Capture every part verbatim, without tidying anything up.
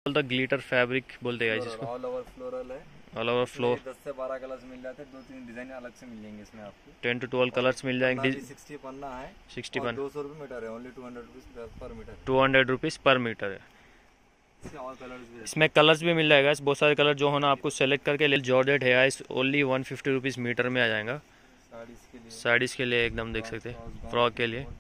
बोलता glitter fabric बोलते हैं जिसको। ऑल ओवर फ्लोरल है, ऑल ओवर फ्लोर। दस से बारह कलर्स मिल जाते हैं, दो तीन डिजाइन अलग से मिल जाएंगे इसमें आपको। टेन टू ट्वेल्व कलर्स मिल जाएंगे। सिक्सटी पन्ना है, सिक्सटी पन्ना, दो सौ रुपये मीटर है, only two hundred rupees per metre. Two hundred rupees per metre है। कलर्स इसमें कलर्स भी मिल जाएगा, बहुत सारे कलर जो होना आपको सेलेक्ट करके ले। जॉर्जेट है इस only one fifty rupees metre में आ जाएगा। साड़ीज़ के लिए एकदम देख सकते हैं, फ्रॉक के लिए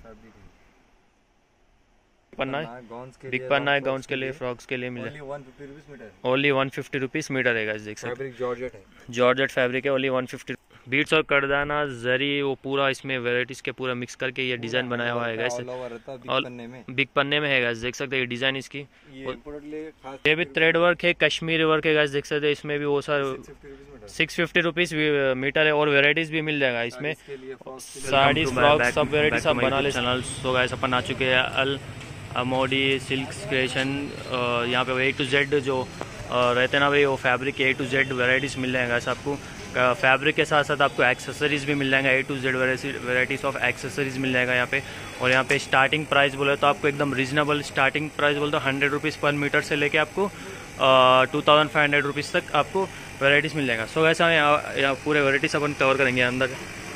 पन्ना है, बिग पन्ना है, गाउन्स के लिए, फ्रॉक्स के लिए मिल जाएगा। Only one fifty rupees metre है देख सकते हैं। जॉर्जेट है, जॉर्जेट फैब्रिक है, ओनली वन फिफ्टी। बीट्स और करदाना जरी वो पूरा इसमें वेराइटीज़ के पूरा मिक्स करके ये डिज़ाइन बनाया हुआ है गाइस। और बिग पन्ने में है गाइस, देख सकते हैं ये डिज़ाइन इसकी। ये भी थ्रेड वर्क है, कश्मीरी वर्क है गाइस, देख सकते हैं। इसमें भी वो सारे सिक्स फिफ्टी रुपीज़ मीटर है और वेराइटीज़ भी मिल जाएगा इसमें। साड़ीज, फ्रॉक, सब वेराइटी सब बना ले। चैनल सो गाइस अपन आ चुके हैं अल अमोडी सिल्क क्रिएशन। यहाँ पे ए टू जेड जो रहते ना भाई, वो फैब्रिक के ए टू जेड वेराइटीज़ मिल जाएगा गाइस आपको। फैब्रिक के साथ साथ आपको एक्सेसरीज भी मिल जाएगा, A to Z varieties of accessories मिल जाएगा यहाँ पे। और यहाँ पे स्टार्टिंग प्राइस बोले तो आपको एकदम रीजनेबल स्टार्टिंग प्राइस बोले तो हंड्रेड रुपीज़ पर मीटर से लेके आपको two thousand five hundred rupees तक आपको वेराइटीज़ मिल जाएगा। सो ऐसा यहाँ पूरे वेराइटीज़ अपन कवर करेंगे अंदर।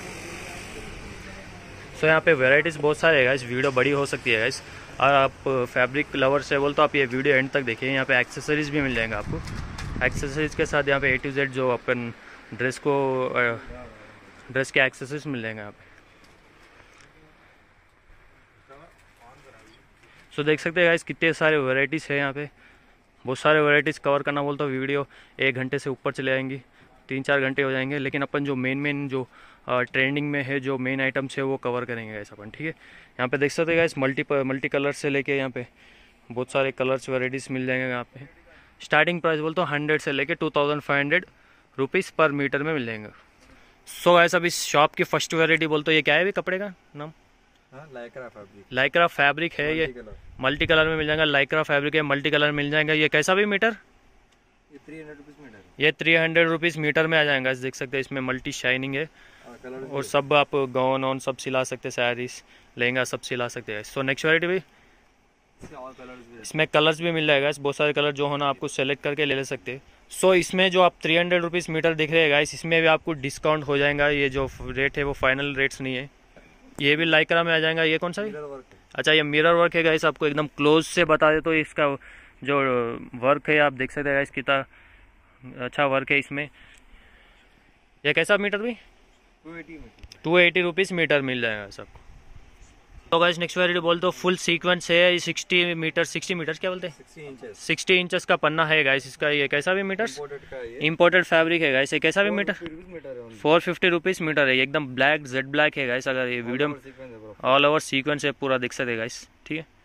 सो यहाँ पे वेराइटीज़ बहुत सारे है, इस वीडियो बड़ी हो सकती है गाइस। और आप फैब्रिक लवर से बोल तो आप ये वीडियो एंड तक देखिए। यहाँ पे एक्सेसरीज भी मिल जाएगा आपको। एक्सेसरीज के साथ यहाँ पे ए टू जेड जो अपन ड्रेस को ड्रेस के एक्सेसरीज मिल जाएंगे यहाँ पे। सो देख सकते हैं गाइस कितने सारे वेराइटीज़ है यहाँ पे। बहुत सारे वेराइटीज़ कवर करना बोल तो वीडियो एक घंटे से ऊपर चले आएंगी, तीन चार घंटे हो जाएंगे। लेकिन अपन जो मेन मेन जो ट्रेंडिंग में है, जो मेन आइटम्स है वो कवर करेंगे गाइस अपन, ठीक है। यहाँ पे देख सकते हैं गाइस मल्टी मल्टी कलर से लेके यहाँ पे बहुत सारे कलर्स वेराइटीज़ मिल जाएंगे यहाँ पे। स्टार्टिंग प्राइस बोल तो हंड्रेड से लेके two thousand five hundred rupees per metre में मिल जाएंगे। सो गाइस अब इस शॉप की फर्स्ट वेराइटी बोल तो ये क्या है भी कपड़े का नाम? Lycra fabric. लाइक्रा फैब्रिक है, ये मल्टी कलर में मिल जाएगा। लाइक्रा फैब्रिक है, मल्टी कलर मिल जाएगा। ये कैसा भी मीटर? ये थ्री हंड्रेड रुपीज़ मीटर। ये थ्री हंड्रेड रुपीज़ मीटर में आ जाएगा, देख सकते हैं। इसमें मल्टी शाइनिंग है और सब आप गाउन ऑन सब सिला सकते हैं, साड़ीज लहंगा सब सिला सकते हैं। सो नेक्स्ट वेराइटी भी इसमें कलर्स भी मिल जाएगा, बहुत सारे कलर जो होना आपको सेलेक्ट करके ले ले सकते हैं। सो so, इसमें जो आप थ्री हंड्रेड रुपीज़ मीटर दिख रहे हैं गाइस, इसमें भी आपको डिस्काउंट हो जाएगा। ये जो रेट है वो फाइनल रेट्स नहीं है। ये भी लाइक्रा में आ जाएगा। ये कौन सा है? अच्छा, ये मिरर वर्क है गाइस। आपको एकदम क्लोज से बता दे तो इसका जो वर्क है आप देख सकते हैं गाइस, कितना अच्छा वर्क है इसमें। ये कैसा मीटर भी? टू एटी रुपीज़ मीटर मिल जाएगा सबको। तो गाइस नेक्स्ट वेराइटी बोल तो फुल सीक्वेंस है, सिक्सटी मीटर सिक्सटी मीटर क्या बोलते हैं, सिक्सटी इंचेस का पन्ना है गाइस इसका। ये कैसा भी मीटर? इंपोर्टेड फैब्रिक है गाइस। ये कैसा भी metre? Four fifty rupees metre है। एकदम ब्लैक जेड ब्लैक है गाइस। अगर ये वीडियो ऑल ओवर सीक्वेंस है पूरा देख सकते गाइस, ठीक है।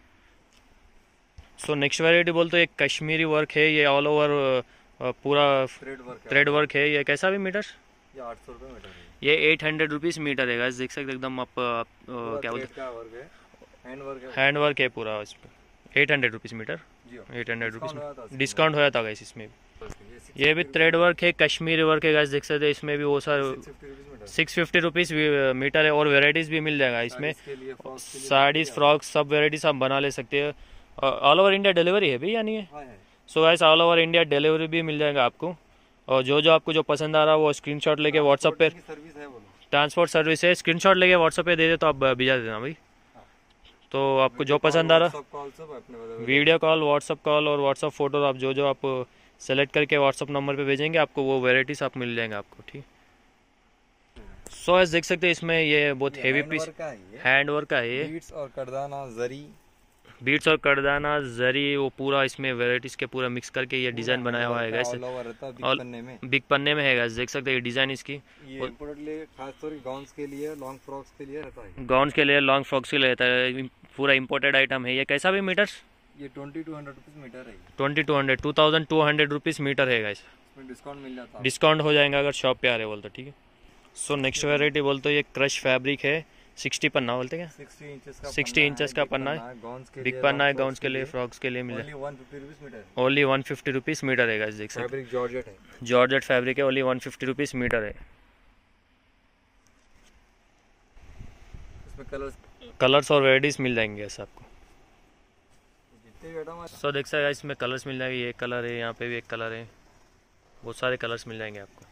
सो नेक्स्ट वेराइटी बोल तो एक कश्मीरी वर्क है, ये ऑल ओवर पूरा थ्रेड वर्क है। ये कैसा भी मीटर? आठ सौ रुपये मीटर है। ये एट हंड्रेड रुपीज़ मीटर है गाइस, देख सकते एकदम आप, आप क्या बोलते हैं, हैंड वर्क है पूरा इस पर। Eight hundred rupees metre, eight hundred rupees discount होया था गाइस इसमें भी। ये भी थ्रेड वर्क है, कश्मीरी वर्क है गाइस, देख सकते हैं। इसमें भी वो सारे सिक्स फिफ्टी रुपीज़ मीटर है और वेराइटीज़ भी मिल जाएगा इसमें। साड़ीज़, फ्रॉक सब वेराइटीज़ आप बना ले सकते हैं। ऑल ओवर इंडिया डिलीवरी है भी या नहीं है? So guys all over India delivery भी मिल जाएगा आपको। और जो जो आपको जो पसंद आ रहा है वो स्क्रीनशॉट लेके व्हाट्सएप पे, ट्रांसपोर्ट सर्विस है, स्क्रीनशॉट लेके व्हाट्सएप पे दे दे तो आप भेजा देना भाई। तो आपको जो पसंद आ रहा, वीडियो कॉल, व्हाट्सएप कॉल और व्हाट्सएप फोटो आप जो जो आप सेलेक्ट करके व्हाट्सएप नंबर पे भेजेंगे आपको वो वेराइटीज आप मिल जाएंगे आपको, ठीक। सो so, देख सकते हैं इसमें ये बहुत हेवी पीस हैंड वर्क का है। ये बीट्स और करदाना जरी, बीट्स और करदाना जरी वो पूरा इसमें वेराइटीज के पूरा मिक्स करके ये डिजाइन बनाया हुआ है गाइस। और बिग पन्ने में है गाइस, देख सकते हैं ये डिजाइन इसकी। ये खास तौर पे गाउन्स के लिए, लॉन्ग फ्रॉक्स के लिए रहता है। गाउन्स के लिए, लॉन्ग फ्रॉक्स के लिए रहता है, पूरा इंपोर्टेड आइटम है। ये कैसा भी मीटर? ये twenty two hundred rupees metre है। Twenty two hundred two thousand two hundred rupees metre है गाइस। डिस्काउंट मिल जाता है, डिस्काउंट हो जाएगा अगर शॉप पे आ रहे बोल तो, ठीक है। सो नेक्स्ट वेराइटी बोल तो ये क्रश फैब्रिक है, सिक्सटी पन्ना बोलते क्या, सिक्सटी इंचेस का पन्ना है, बिग पन्ना है, गाउन्स के लिए, फ्रॉक्स के लिए मिले। Only one fifty rupees metre है गाइस, देख सकते हैं। जॉर्जेट है, जॉर्जेट फैब्रिक है, only one fifty rupees metre है। इसमें कलर्स कलर्स और वेराइटीज मिल जाएंगे ऐसा आपको। क्वालिटी आइटम है। सो देख सकते हैं इसमें कलर्स मिल जाएंगे, ये कलर है, यहाँ पे भी एक कलर है, बहुत सारे कलर्स मिल जाएंगे आपको।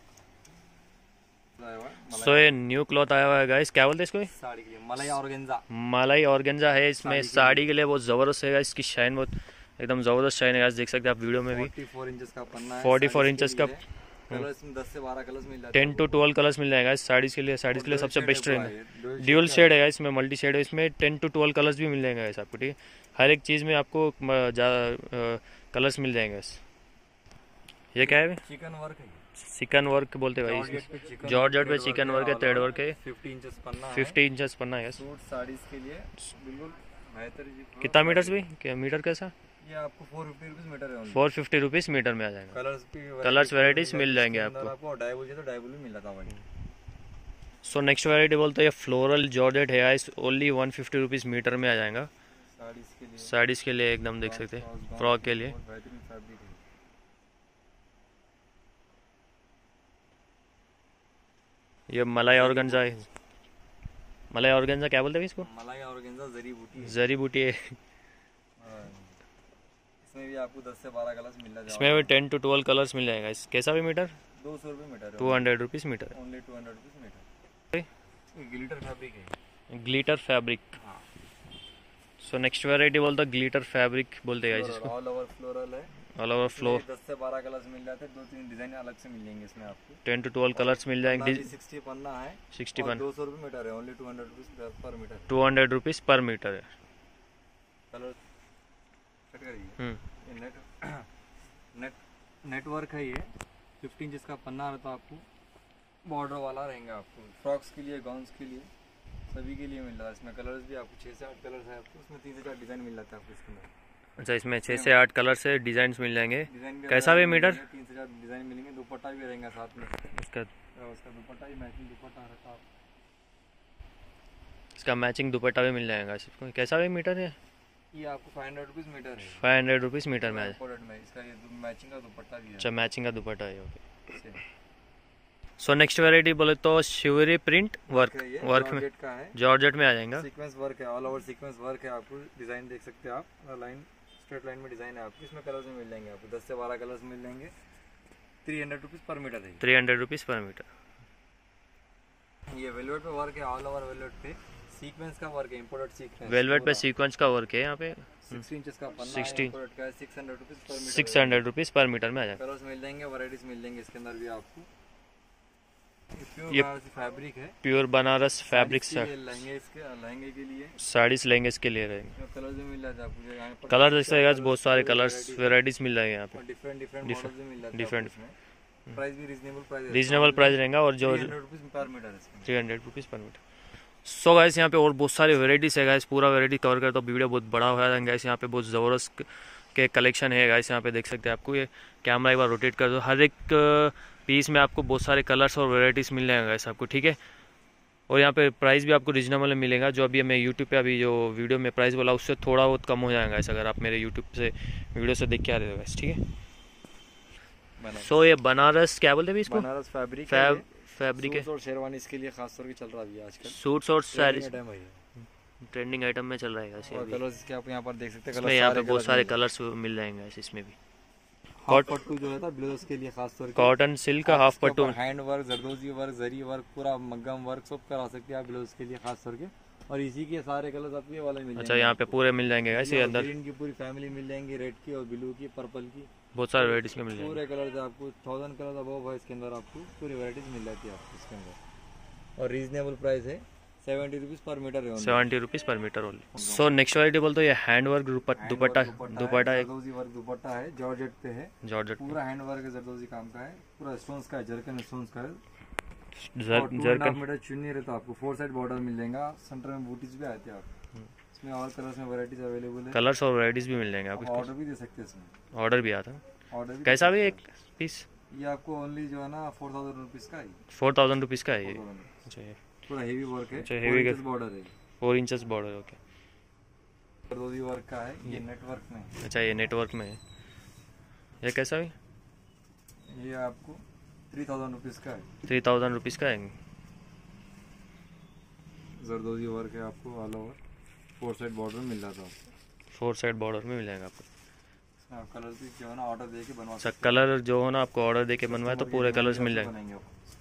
सो ये न्यू क्लॉथ आया हुआ है गाइस, क्या बोलते हैं इसको? साड़ी के लिए मलाई ऑर्गेन्जा। मलाई ऑर्गेन्जा है इसमें, साड़ी के लिए बहुत जबरदस्त है, इसकी शाइन बहुत एकदम जबरदस्त शाइन है गाइस, देख सकते हैं आप वीडियो में भी। चौवालीस इंचेस का पन्ना है, चौवालीस इंचेस का, कलर्स में दस से बारह कलर्स मिल जाते टेन टू ट्वेल्व कलर्स मिल जाएगा साड़ीज के लिए। साड़ीज के लिए सबसे बेस्ट रहेगा, ड्यूल शेड है इसमें, मल्टी शेड है इसमें, टेन टू ट्वेल्व कलर्स भी मिल जाएंगे गाइस आपको, ठीक है। हर एक चीज़ में आपको कलर्स मिल जाएंगे। ये क्या है? चिकन वर्क है, चिकन वर्क बोलते हैं भाई, जॉर्जेट पे चिकन वर्क है, थ्रेड वर्क है, फिफ्टी इंचेस पन्ना है, फिफ्टी इंचेस पन्ना है। सूट साड़ीज के लिए बिल्कुल बेहतरीन। कितना मीटर्स भी, क्या मीटर कैसा? ये आपको फोर फिफ्टी रुपीज मीटर है, फोर फिफ्टी रुपीज मीटर में आ जाएगा। कलर्स भी, कलर्स वेराइटीज मिल जाएंगे आपको। आपको डायबल तो डायबल भी मिल जाता है। सो नेक्स्ट वेराइटी बोलते हैं फ्लोरल जॉर्जेट है, इस only one fifty rupees metre में आ जाएगा। साड़ीज के लिए, साड़ीज के लिए एकदम देख सकते हैं, फ्रॉक के लिए। बेहतरीन फैब्रिक है। ये मलाई ऑर्गेन्जा है, मलाई ऑर्गेन्जा क्या बोलते हैं इसको? मलाई ऑर्गेन्जा जरी बूटी है, जरी बूटी है। इसमें भी आपको दस से बारह कलर्स मिल जाएगा। इसमें भी टेन टू ट्वेल्व कलर्स मिल जाएगा। इस कैसा भी मीटर? दो सौ रुपये मीटर है, two hundred rupees metre, only two hundred rupees metre. Glitter fabric है, glitter fabric. So next variety बोलते हैं ग्लिटर फैब्रिक बोलते हैं इसको। ऑल ओवर फ्लोरल है, ऑल ओवर फ्लोर, दस से बारह कलर्स मिल जाते हैं, दो तीन डिजाइन अलग से मिल जाएंगे इसमें आपको। टेन टू ट्वेल्व कलर्स मिल जाएंगे। सिक्सटी पन्ना है, सिक्सटी पन्ना, दो सौ रुपये मीटर है, only two hundred rupees per metre. Two hundred rupees per metre है। कलर कट करिए। नेट नेट नेटवर्क है ये, फिफ्टीन जिसका पन्ना रहता है, आपको बॉर्डर वाला रहेगा। आपको फ्रॉक्स के लिए, गाउन्स के लिए, सभी के लिए मिल रहा है। इसमें कलर्स भी आपको छः से आठ कलर्स है आपको, उसमें तीन से चार डिज़ाइन मिल जाता है आपको इसके अंदर। अच्छा, इसमें छः से आठ कलर से डिजाइन मिल जाएंगे। डिजाइन कैसा भी मीटर? तीन से चार डिजाइन मिलेंगे, दुपट्टा भी रहेगा साथ में इसका। उसका दुपट्टा भी मैचिंग दुपट्टा रहता है। इसका मैचिंग दुपट्टा भी मिल जाएगा इसको। कैसा भी मीटर है? ये आपको फाइव हंड्रेड रुपीज़ मीटर है, फाइव हंड्रेड रुपीज़ मीटर में आ जाए। में इसका ये मैचिंग का दुपट्टा भी है। अच्छा, मैचिंग का दुपट्टा है, ओके। सो नेक्स्ट वेराइटी बोले तो शिवरी प्रिंट वर्क, वर्क में का है, जॉर्जेट में आ जाएगा। सीक्वेंस वर्क है, ऑल ओवर सीक्वेंस वर्क है। आपको डिजाइन देख सकते हैं आप, लाइन स्ट्रेट लाइन में डिजाइन है आपको। इसमें कलर्स में मिल जाएंगे आपको, दस से बारह कलर्स मिल जाएंगे। Three hundred rupees per metre है, three hundred rupees per metre. ये वेलवेट पे वर्क है, ऑल ओवर वेलवेट पे सीक्वेंस का वर्क है, इंपोर्टेड सीक्वेंस। वेलवेट पे सीक्वेंस का वर्क है यहाँ पे। सिक्सटी इंचेस का पन्ना है, सिक्सटी इंपोर्टेड का है, six hundred rupees per metre. Six hundred rupees per metre में आ जाएगा। कलर्स मिल जाएंगे, वैरायटीज मिल जाएंगे इसके अंदर भी आपको। ये फैब्रिक है, प्योर बनारस फैब्रिक शर्ट, लहंगे इसके लहंगे के लिए, साड़ीज लहंगे इसके लिए रहेंगे। कलर भी मिल जाता है आपको यहाँ पर। कलर जैसे बहुत सारे कलर्स वेराइटीज मिल जाएंगे यहाँ पे, डिफरेंट डिफरेंट मॉडल्स भी मिल जाते हैं। डिफरेंट प्राइस भी रीजनेबल प्राइस रीजनेबल प्राइस रहेगा। और जो three hundred rupees per metre है, three hundred rupees per metre. So guys यहाँ पे और बहुत सारी वेराइटीज है गाइस, पूरा वेराइटी कवर कर तो वीडियो बहुत बड़ा हो जाएगा गाइस। यहाँ पे बहुत ज़बरदस्त के कलेक्शन है गाइस, यहाँ पे देख सकते हैं आपको। ये कैमरा एक बार रोटेट कर दो, हर एक पीस में आपको बहुत सारे कलर्स और वेराइटीज़ मिल जाएंगे गाइस आपको, ठीक है। और यहाँ पे प्राइस भी आपको रीजनेबल मिलेगा। जो अभी मैं यूट्यूब पे अभी जो वीडियो में प्राइस बोला उससे थोड़ा बहुत कम हो जाएगा गाइस, अगर आप मेरे यूट्यूब से वीडियो से देख के आ रहे हो गाइस, ठीक है। सो ये बनारस क्या बोलते हैं इसको? बनारस फैब्रिक फैब फैब्रिक है, और शेरवानी इसके लिए खास तौर पे चल रहा है आजकल। सूट्स और साड़ीज ट्रेंडिंग ट्रेंडिंग आइटम में चल रहा है गाइस। और कलर्स इसके आप यहाँ पर देख सकते हैं, इसमें यहाँ पे बहुत सारे कलर्स मिल जाएंगे गाइस। इसमें भी हाफ पट्टू जो है था ब्लाउज के लिए खास तौर पे, कॉटन सिल्क का हाफ पट्टू, हैंड वर्क, जरदोजी वर्क, जरी वर्क, पूरा मग्गम वर्क सब करा सकते हैं आप ब्लाउज के लिए खास तौर के। और इसी के सारे कलर्स आपको ये वाले मिल जाएंगे। अच्छा, यहाँ पे पूरे मिल जाएंगे गाइस। ये अंदर ग्रीन की पूरी फैमिली मिल जाएंगी, रेड की और ब्लू की, पर्पल की, बहुत सारे वेराइटीज के मिल जाएंगे। पूरे कलर्स आपको थाउजेंड कलर्स अबव है इसके अंदर, आपको पूरी वैरायटीज मिल जाती है आपको इसके अंदर। और रीजनेबल प्राइस है, सेवेंटी रुपीज़ पर मीटर है, seventy rupees per metre only. So next variety बोलते ये हैंड वर्क दुपट्टा, दुपट्टा है, जरदोजी वर्क दुपट्टा है, जॉर्जेट पे है, जॉर्जेट पूरा हैंड वर्क है, जरदोजी काम का है, पूरा स्टोन्स का है, जरकन स्टोन्स का है। जरकन मीटर चुन्नी रहता है आपको, फोर साइड बॉर्डर मिल जाएगा, सेंटर में बूटीज भी आते हैं आपको। इसमें और कलर्स में वैरायटीज अवेलेबल है, कलर्स और वैरायटीज भी मिल जाएंगे आपको। ऑर्डर भी दे सकते हैं इसमें, ऑर्डर भी आता है। ऑर्डर भी कैसा भी एक पीस? ये आपको ओनली जो है ना फोर थाउजेंड रुपीज़ का है, फोर थाउजेंड रुपीज़ का है ये। अच्छा, ये पूरा हेवी वर्क है, अच्छा, हेवी बॉर्डर है, फोर इंचेस बॉर्डर, ओके। जरदोजी वर्क का है, ये नेटवर्क में। अच्छा, ये नेटवर्क में है। ये कैसा भी? ये आपको थ्री थाउजेंड रुपीज़ का है, थ्री थाउजेंड रुपीज़ का है। जरदोजी वर्क है, आपको all over four side border मिल जाता है, फोर साइड बॉर्डर में मिल जाएगा आपको। कलर भी जो है ना ऑर्डर दे के बनवा अच्छा, कलर जो हो ना आपको ऑर्डर दे के बनवाए तो पूरे कलर्स मिल जाएंगे।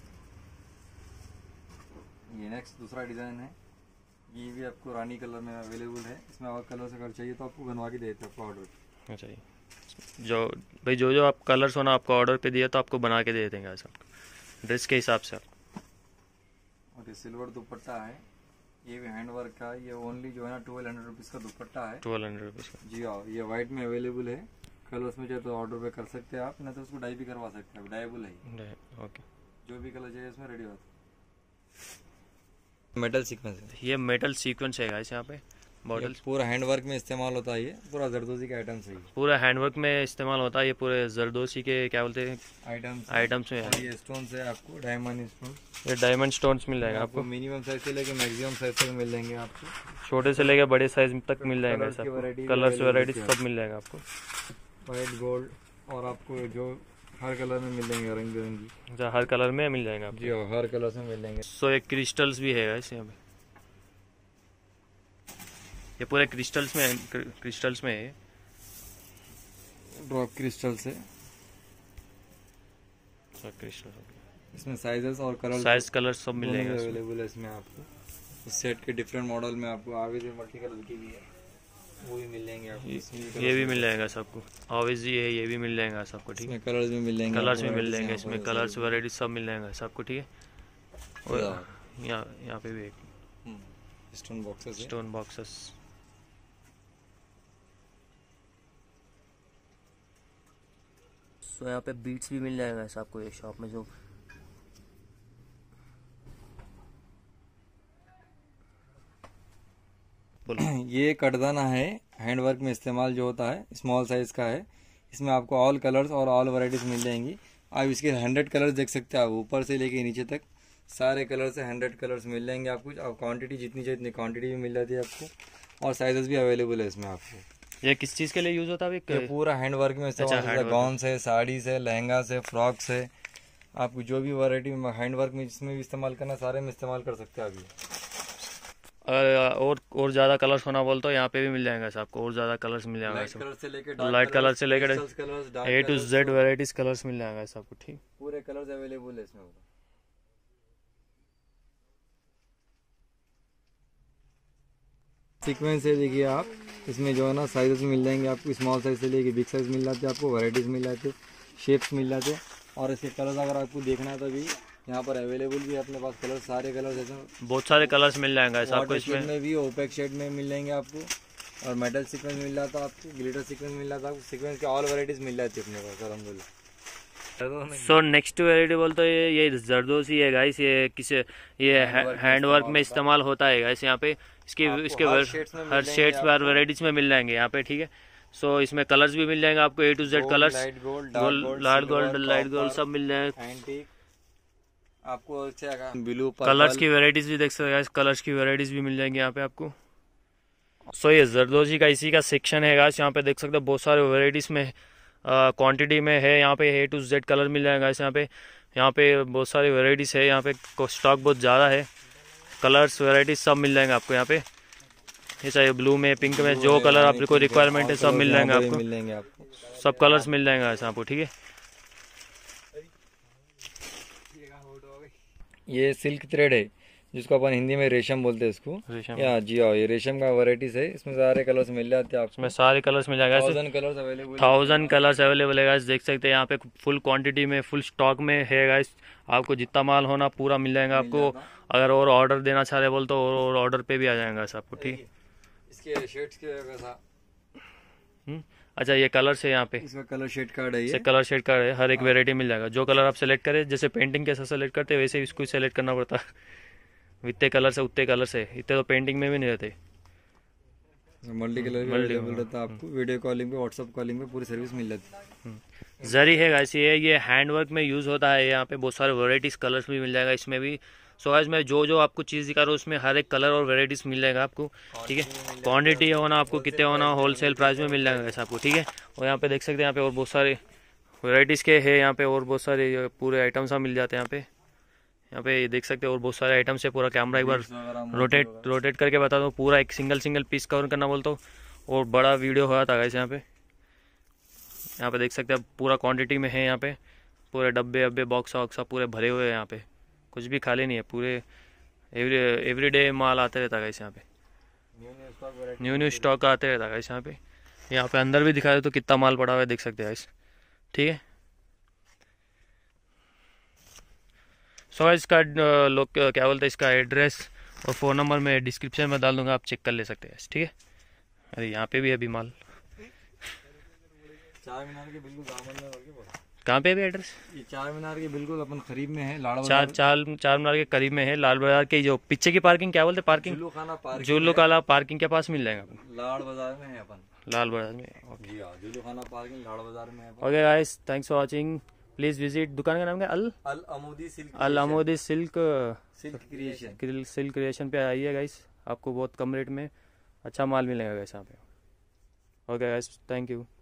ये नेक्स्ट दूसरा डिज़ाइन है, ये भी आपको रानी कलर में अवेलेबल है। इसमें और कलर्स अगर चाहिए तो आपको बनवा के देते हैं आपको ऑर्डर। अच्छा जी, जो भाई जो जो आप कलर्स हो ना आपको ऑर्डर पे दिया तो आपको बना के दे देंगे ऐसा ड्रेस के हिसाब से। और ये सिल्वर दुपट्टा है, ये भी हैंड वर्क का, ये ओनली जो है ना ट्वेल्व हंड्रेड रुपीज़ का दुपट्टा है। ट्वेल्व हंड्रेड रुपीज़ का जी हाँ, ये वाइट में अवेलेबल है। कलर्स में चाहे तो ऑर्डर पे कर सकते हैं आप, नहीं तो उसको डाई भी करवा सकते हैं, डाइबल है। ओके, जो भी कलर चाहिए इसमें रेडी होता है। मेटल सीक्वेंस है, ये मेटल सीक्वेंस है गाइस यहाँ पे बॉटल पूरा हैंडवर्क में इस्तेमाल होता है। ये पूरा जरदोजी का आइटम है, पूरा हैंडवर्क में इस्तेमाल होता है। ये पूरे जरदोजी के क्या बोलते हैं आइटम्स आइटम्स में है। ये स्टोन्स है आपको डायमंड स्टोन, ये डायमंड स्टोन्स मिल जाएगा आपको मिनिमम साइज से लेके मैक्सिमम साइज तक मिल जाएंगे आपको, छोटे से लेके बड़े साइज तक मिल जाएगा। कलर्स वैरायटी सब मिल जाएगा आपको, वाइट गोल्ड, और आपको जो हर कलर में मिल जाएंगे, रंग बिरंगी। अच्छा, हर कलर में मिल जाएगा जी हाँ, हर कलर में मिल जाएंगे। सो एक क्रिस्टल्स भी है गाइस यहाँ पे, ये पूरे क्रिस्टल्स में क्रिस्टल्स में है, ड्रॉप क्रिस्टल से। सब क्रिस्टल, इसमें साइजेस और कलर साइज कलर सब मिल जाएगा अवेलेबल है इसमें आपको। इस सेट के डिफरेंट मॉडल में आपको आगे जो मल्टी कलर की भी है वो भी मिल जाएंगे आपको। ये भी मिल जाएगा सबको, ऑब्वियस ये है, ये भी मिल जाएगा सबको। ठीक है, कलर्स भी मिल जाएंगे, कलर्स भी मिल जाएंगे इसमें, कलर्स वैरायटी सब मिल जाएगा सबको। ठीक है, और यहाँ यहाँ पे भी एक stone boxes stone boxes. So यहाँ पे बीट्स भी मिल जाएगा ऐसा आपको ये शॉप में। जो ये कटदाना है, हैंडवर्क में इस्तेमाल जो होता है, स्मॉल साइज का है। इसमें आपको ऑल कलर्स और ऑल वैरायटीज मिल जाएंगी। आप इसके हंड्रेड कलर्स देख सकते हैं, आप ऊपर से लेके नीचे तक सारे कलर से हंड्रेड कलर्स मिल जाएंगे आपको। आप क्वांटिटी जितनी चाहिए उतनी क्वांटिटी भी मिल जाती है आपको, और साइजेस भी अवेलेबल है इसमें आपको। ये किस चीज़ के लिए यूज होता है? ये पूरा हैंडवर्क में इस्तेमाल होता है, गाउन से, साड़ी से, लहंगा से, फ्रॉक से, आपको जो भी वैरायटी में हैंडवर्क में जिसमें भी इस्तेमाल करना सारे में इस्तेमाल कर सकते हैं आप। और और ज़्यादा कलर्स होना बोल तो यहाँ पे भी मिल जाएगा आपको, और ज़्यादा कलर्स मिल जाएगा। लाइट कलर से लेकर लाइट कलर से लेकर A to Z varieties colours मिल जाएगा आपको। ठीक, पूरे कलर्स अवेलेबल है इसमें। सीक्वेंस है, देखिए आप इसमें जो है ना साइजेस मिल जाएंगे आपको, स्मॉल साइज से लेके बिग साइज मिल जाते हैं आपको, वैरायटीज मिल जाते, शेप्स मिल जाते। और इसके कलर्स अगर आपको देखना है तो भी यहाँ पर अवेलेबल भी है अपने पास कलर, सारे कलर्स ऐसे बहुत सारे कलर्स मिल जाएंगे आपको इसमें। में भी ओपेक शेड में मिल जाएंगे आपको, और मेटल सीक्वेंस मिल जाता है आपको, ग्लिटर सीक्वेंस मिल जाता है आपको, सीक्वेंस के ऑल वैरायटीज मिल जाती है अपने पास अलहमदुलिल्लाह। सो नेक्स्ट वैरायटी बोल तो ये ये जरदोजी है गाइस, ये किसी ये हैंडवर्क में इस्तेमाल होता है गाइस। यहाँ पे इसके इसके हर शेड्स पर वैरायटीज में मिल जाएंगे यहाँ पे। ठीक है, सो इसमें कलर्स भी मिल जाएंगे आपको, A to Z colours, gold, light gold, light gold सब मिल जाएंगे आपको। ब्लू कलर्स की वैरायटीज भी देख सकते हैं, कलर्स की वैरायटीज भी मिल जाएंगी यहाँ पे आपको। सो ये जरदोजी का इसी का सेक्शन है गाइस, यहाँ पे देख सकते हैं बहुत सारे वैरायटीज में क्वांटिटी में है। यहाँ पे ए टू जेड कलर मिल जाएगा यहाँ पे। यहाँ पे बहुत सारी वैरायटीज है, यहाँ पे स्टॉक बहुत ज़्यादा है, कलर्स वैरायटीज सब मिल जाएंगे आपको यहाँ पे। ये चाहिए ब्लू में, पिंक में, जो कलर आपको रिक्वायरमेंट है सब मिल जाएंगे आपको, सब कलर्स मिल जाएंगे ऐसा आपको। ठीक है, ये सिल्क थ्रेड है जिसको अपन हिंदी में रेशम बोलते हैं इसको, रेशम। या जी हाँ, ये रेशम का वैरायटीज है, इसमें सारे कलर्स मिल जाते हैं आपको। इसमें सारे कलर्स मिल जाएगा, thousand colours available, thousand colours available है गाइस। देख सकते हैं यहाँ पे फुल क्वांटिटी में, फुल स्टॉक में है गाइस। आपको जितना माल होना पूरा मिल जाएगा आपको। अगर और ऑर्डर देना चाह रहे बोल तो और ऑर्डर पे भी आ जाएगा आपको। ठीक, इसके शेड्स के वैसा। अच्छा, ये कलर से यहाँ पे इसका कलर शेड कार्ड है, ये कलर शेड कार्ड है, हर एक वेरायटी मिल जाएगा। जो कलर आप सेलेक्ट करें, जैसे पेंटिंग कैसा सेलेक्ट करते हैं वैसे इसको सेलेक्ट करना पड़ता है। इतने कलर से उतने कलर से, इतने तो पेंटिंग में भी नहीं रहते। मल्टी कलर भी अवेलेबल रहता है आपको। वीडियो कॉलिंग पे, व्हाट्सएप कॉलिंग पे पूरी सर्विस मिल जाती है। जरी है गाइस, ये ये हैंडवर्क में यूज होता है। यहाँ पे बहुत सारे वेराइटीज कलर्स भी मिल जाएगा इसमें भी। सो गाइस मैं जो जो आपको चीज़ दिखा रहा हूँ उसमें हर एक कलर और वेराइटीज मिल जाएगा आपको। ठीक है, क्वांटिटी होना आपको कितने होना, होलसेल प्राइस में मिल जाएगा ऐसा आपको। ठीक है, और यहाँ पे देख सकते हैं यहाँ पे और बहुत सारे वेराइटीज़ के है यहाँ पे, और बहुत सारे पूरे आइटम्स मिल जाते हैं यहाँ पे। यहाँ पे देख सकते हैं और बहुत सारे आइटम्स है। पूरा कैमरा एक बार रोटेट रोटेट करके बता दो, पूरा एक सिंगल सिंगल पीस कवर करना बोलता हूँ, और बड़ा वीडियो हुआ था गाइस यहाँ पे। यहाँ पे देख सकते हैं पूरा क्वांटिटी में है, यहाँ पे पूरे डब्बे अब्बे बॉक्स वॉक्सा पूरे भरे हुए हैं, यहाँ पे कुछ भी खाली नहीं है, पूरे एवरी एवरीडे माल आते रहता है यहाँ पे, न्यू न्यू स्टॉक आते रहता है यहाँ पे। यहाँ पे अंदर भी दिखा दे तो कितना माल पड़ा हुआ है, देख सकते हैं गाइस, ठीक है। सो इसका लोग क्या बोलते हैं, इसका एड्रेस और फ़ोन नंबर मैं डिस्क्रिप्शन में डाल दूंगा, आप चेक कर ले सकते हैं, ठीक है। अरे यहाँ पे भी अभी माल, चार मीनार के बिल्कुल दामन में होगी। कहाँ पे भी एड्रेस? ये चार मीनार के बिल्कुल अपन करीब में है, लाड़ चार चार चार मीनार के करीब में है, लाल बाजार के जो पीछे की पार्किंग क्या बोलते हैं, पार्किंग जुल्लू खाना पार्किंग, जुल्लू काला पार्किंग के पास मिल जाएगा अपन, लाड़ बाजार में है अपन, लाल बाजार में। जी हाँ, जुल्लू खाना पार्किंग लाड़ बाजार में है। Okay guys, thanks for watching, please visit. दुकान का नाम क्या? Al Al Amoodi silk, Al Amoodi silk silk creation, silk creation पे आइए गाइस, आपको बहुत कम रेट में अच्छा माल मिलेगा गाइस यहाँ पे। Okay guys, thank you.